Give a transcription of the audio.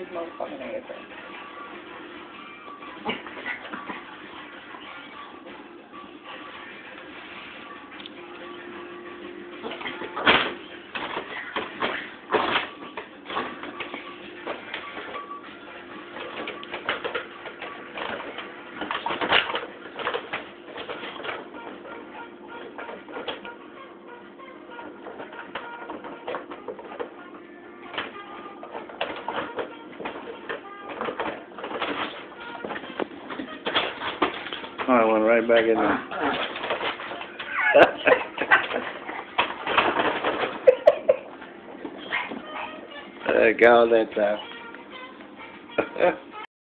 these motherfucking assholes. Oh, I went right back in there. Got all that time.